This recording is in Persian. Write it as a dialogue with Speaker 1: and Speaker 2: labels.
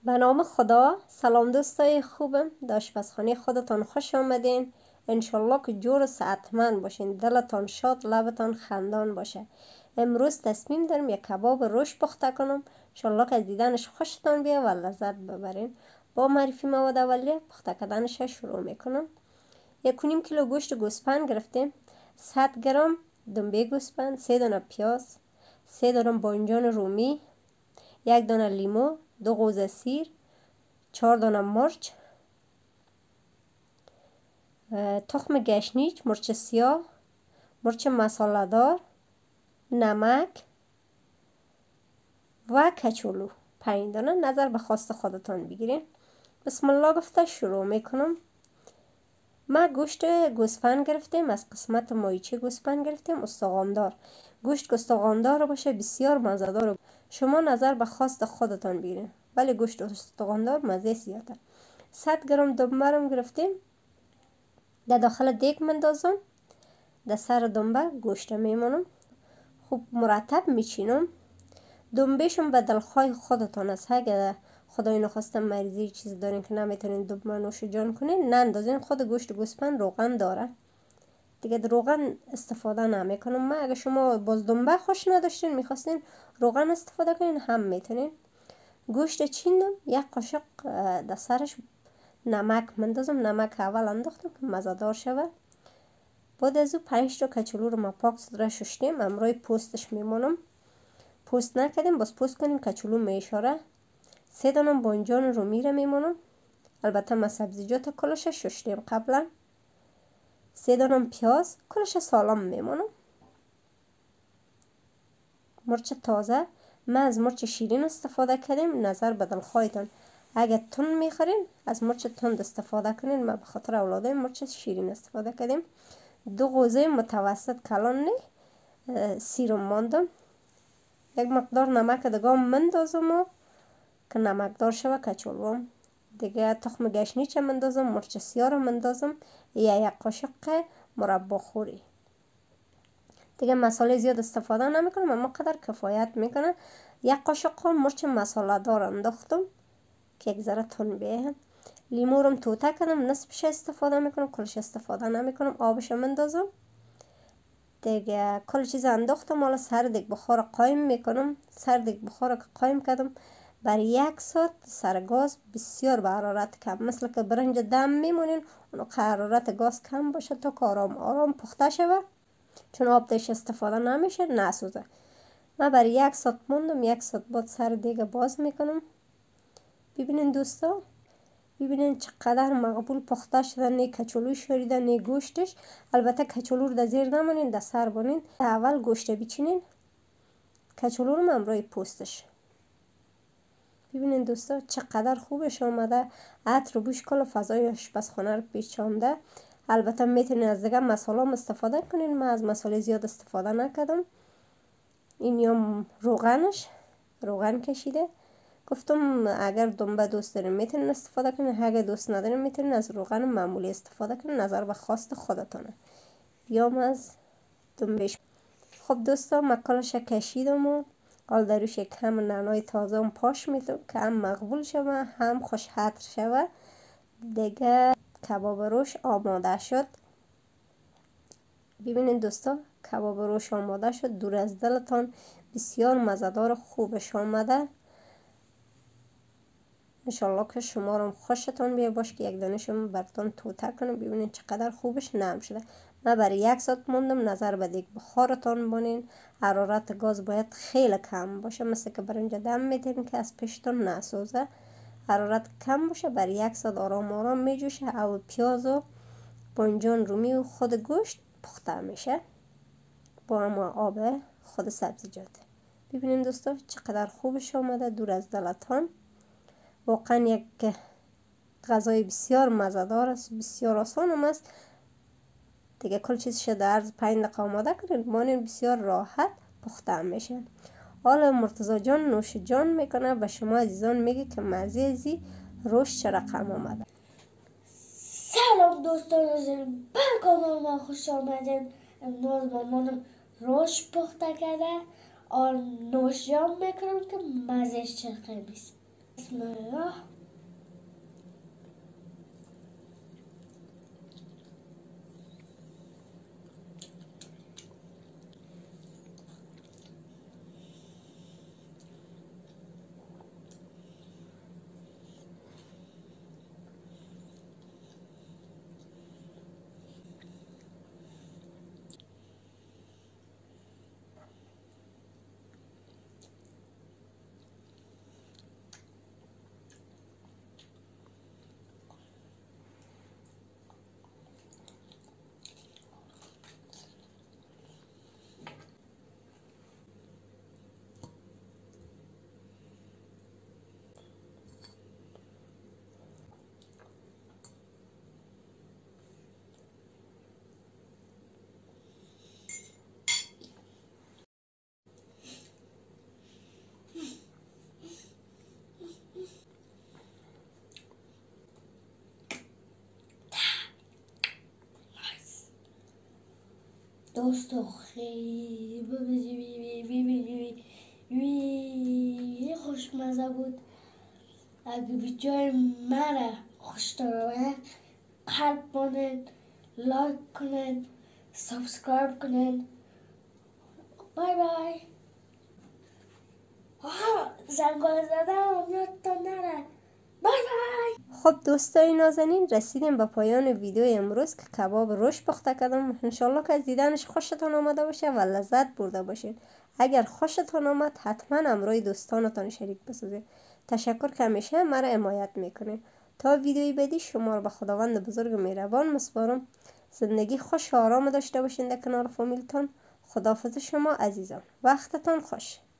Speaker 1: به نام خدا. سلام دوستای خوبم، در آشپزخانه خودتان خوش آمدین. انشالله که جور و صحتمند باشین، دلتان شاد، لبتان خندان باشه. امروز تصمیم دارم یک کباب رش پخته کنم. انشالله که از دیدنش خوشتان بیه و لذت ببرین. با معرفی مواد اولیه پخته کردنش شروع میکنم. 1.5 کیلو گوشت گوسفند گرفتیم، 100 گرم دنبه گوسفند، 3 دانه پیاز، 3 دانه بانجان رومی، 1 دانه لیمو، 2 قوزه سیر، 4 دانه مرچ، تخم گشنیج، مرچ سیاه، مرچ مساله دار، نمک و کچولو 5 دانه. نظر به خواست خودتان بگیرین. بسم الله گفته شروع میکنم. ما گوشت گوسفند گرفتیم، از قسمت مایچه گوسفند گرفتیم، استخواندار. گوشت استخواندار باشه بسیار مزه‌دار. شما نظر به خواست خودتان بگیرین، ولی گوشت استخواندار مزه زیاده. 100 گرم دنبه رو گرفتیم، در داخل دیگ مندازم، در سر دنبه گوشت میمونم، خوب مرتب میچینم. دنبهشون به دلخواه خودتان است. اگه خدای نخواسته مریضی چیز دارین که نمیتونین دنبه نوش جان کنین، نندازین. خود گوشت گوسفند روغن داره دیگه، روغن استفاده نمیکنم من. اگه شما باز دنبه خوش نداشتین میخواستین روغن استفاده کنین هم میتونین. گوشت چیندم، 1 قاشق در سرش نمک مندازم. نمک اول انداختم که مزه‌دار شود. بعد از او 5 تا کچولو رو ما پاک سدره شستیم، امروی پوستش میمونم. پوست نکردیم، باز پوست کنیم کچولو میشاره. 3 دانه بانجان رومی رو میمونم، البته ما سبزیجات کلش شستیم قبلا. 3 دانه پیاز کلش سالم میمونم. مرچ تازه، ما از مرچ شیرین استفاده کردیم، نظر به دلخواهتان. اگه تند میخورین از مرچ تند استفاده کنین، ما به خاطر اولاده مرچ شیرین استفاده کردیم. 2 قوزه متوسط کلان سیرم ماندم. 1 مقدار نمک دگاه مندازم و که نمکدار شوه کچولوام. دیگه تخم گشنیج مندازم، مرچ سیاه رو مندازم، 1 قاشق مربا خوری. دیگه مساله زیاد استفاده نمیکنم، اما قدر کفایت میکنه. 1 قاشق مرچ مساله دار انداختم که یک ذره تند بیه. لیمو رو توته کردم، نصفش استفاده میکنم، کلش استفاده نمیکنم. آبش مندازم دیگه. کل چیز انداختم، حالا سر دیگ بخار قایم میکنم. سر دیگ بخار که قایم کردم، بر 1 ساعت سر گاز بسیار به حرارت کم، مثل که برنج دم میمونین، اونو که حرارت گاز کم باشه تا که آرام آرام پخته شوه، چون آب دیش استفاده نمیشه نسوزه. من بر 1 ساعت موندم. 1 ساعت بعد سر دیگه باز میکنم. ببینین دوستا، ببینین چقدر مقبول پخته شده. نه کچولو شوریده نه گوشتش. البته کچولو رو در زیر نمونین، در سر بونین. اول گوشت بچینین، کچولو رو امروی پوستش. ببینین دوستا چقدر خوبش آمده. عطر و بوش کل فضای آشپزخانه رو پیچانده. البته میتونین از دیگه مساله هم استفاده کنین، من از مساله زیاد استفاده نکردم. این یا روغنش، روغن کشیده. گفتم اگر دنبه دوست دارین میتونین استفاده کنین، اگر دوست ندارین میتونین از روغن معمولی استفاده کنین، نظر به خواست خودتونه. بیام از دنبهش. خب دوستا مکالش کشیدم و حال دروش یک هم نعنای تازه هم پاش میتونم که هم مقبول شوه هم خوش حتر شوه. دیگه کباب روش آماده شد. ببینین دوستا کباب روش آماده شد، دور از دلتان بسیار مزه‌دار خوبش آمده. انشالله که شما رو خوشتون بیه باش که یک دانشم براتون توته کنم. ببینین چقدر خوبش نرم شده. من برای 1 ساعت موندم. نظر به دیگ بخارتون بونین، حرارت گاز باید خیلی کم باشه، مثل که برنج دم میتین که از پشتون نسوزه. حرارت کم باشه، برای 1 ساعت آرام آرام میجوشه. او پیاز و بانجان رومی و خود گوشت پخته میشه با هم آب خود سبزیجات. ببینین دوستا چقدر خوبش آمده، دور از دلتان. واقعا یک غذای بسیار مزه‌دار است، بسیار آسان هم است دیگه. کل چیزش در عرض 5 دقیقه آماده کنید، مانین بسیار راحت پخته میشه. حالا مرتضی جان نوش جان میکنه، به شما عزیزان میگه که مزه ازی روش چه رقم آمده.
Speaker 2: سلام دوستان عزیزم، به کانال ما خوش آمدین. امروز مامانم روش پخته کرده، نوش جان میکنم که مزهش چه خیلیست. بسم الله. دوستو خیلی خوشمزه بود. اگه ویدیوی من خوش داره قلب کنین، لایک کنین، سابسکرایب کنین. بای بای. زنگوله زدم یادتان نره. بای بای.
Speaker 1: خب دوستای نازنین، رسیدیم به پایان ویدیو امروز که کباب رش پخته کردم. انشالله که از دیدنش خوشتان آمده باشه و لذت برده باشین. اگر خوشتان آمد حتما همراه دوستانتان شریک بسازید. تشکر که همیشه مرا حمایت میکنین. تا ویدیوی بعدی شما رو به خداوند بزرگ و مهربان میسپارم. زندگی خوش و آرام داشته باشین در کنار فامیلتان. خداحافظ شما عزیزان. وقتتان خوش.